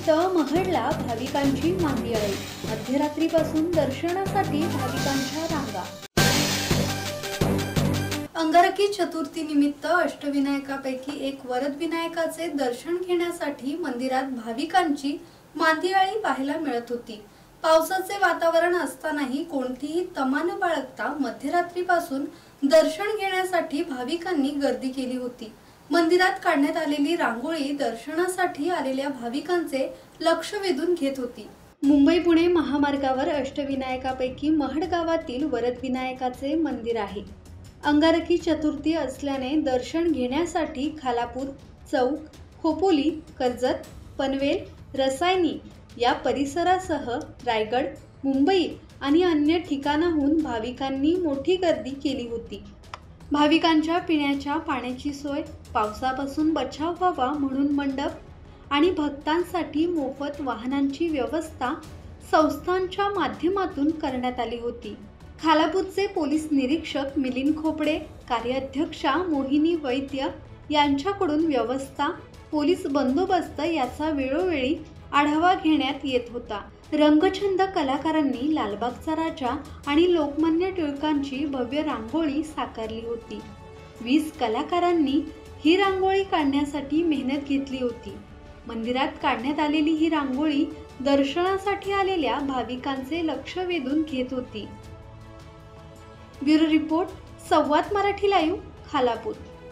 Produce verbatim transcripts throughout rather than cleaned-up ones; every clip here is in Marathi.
निमित्त महडला भाविकांची मांदियाळी। मध्यरात्रीपासून दर्शनासाठी भाविकांच्या रांगा। अंगारकी चतुर्थी निमित्त अष्टविनायकापैकी एक वरद विनायकाचे दर्शन घेण्यासाठी मंदिरात भाविकांची मांदियाळी पाहायला मिळत होती। पावसाचे वातावरण असतानाही कोणतीही तमा न बाळगता मध्यरात्रीपासून दर्शन घेण्यासाठी भाविकांनी गर्दी केली होती। मंदिरात काढण्यात आलेली रांगोळी दर्शनासाठी आलेल्या भाविकांचे लक्ष वेधून घेत होती। मुंबई पुणे महामार्गावर अष्टविनायकापैकी महड गावातील वरद विनायकाचे मंदिर आहे। अंगारकी चतुर्थी असल्याने दर्शन घेण्यासाठी खालापूर, चौक, खोपोली, कर्जत, पनवेल, रसायनी या परिसरासह रायगड, मुंबई आणि अन्य ठिकाणाहून भाविकांनी मोठी गर्दी केली होती। भाविकांच्या पिण्याच्या पाण्याची सोय, पावसापासून बचाव व्हावा म्हणून मंडप आणि भक्तांसाठी मोफत वाहनांची व्यवस्था संस्थांच्या माध्यमातून करण्यात आली होती। खालापूरचे पोलीस निरीक्षक मिलिंद खोपडे, कार्याध्यक्षा मोहिनी वैद्य यांच्याकडून व्यवस्था, पोलीस बंदोबस्त याचा वेळोवेळी आढावा घेण्यात येत होता। रंगछंद कलाकारांनी लालबागचा राजा आणि लोकमान्य टिळकांची भव्य रांगोळी साकारली होती। वीस कलाकारांनी ही रांगोळी काढण्यासाठी मेहनत घेतली होती। मंदिरात काढण्यात आलेली ही रांगोळी दर्शनासाठी आलेल्या भाविकांचे लक्ष वेधून घेत होती। Bureau report, Samvad Marathi live, Khalapur.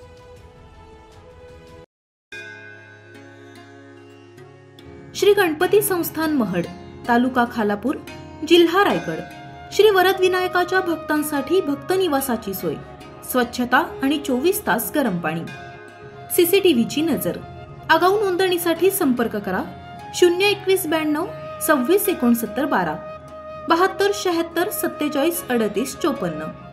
Shri Ganpati संस्थान महड, तालुका खालापूर, जिल्हा रायगड। श्री वरद विनायकाच्या भक्तांसाठी भक्त निवासाची सोय, स्वच्छता आणि चोवीस तास गरम पाणी, सीसीटीव्हीची नजर। आगाऊ नोंदणीसाठी संपर्क करा शून्य एकवीस ब्याण्णव सव्वीस एकोणसत्तर बारा बहात्तर शहात्तर सत्तेचाळीस अडतीस चोपन्न।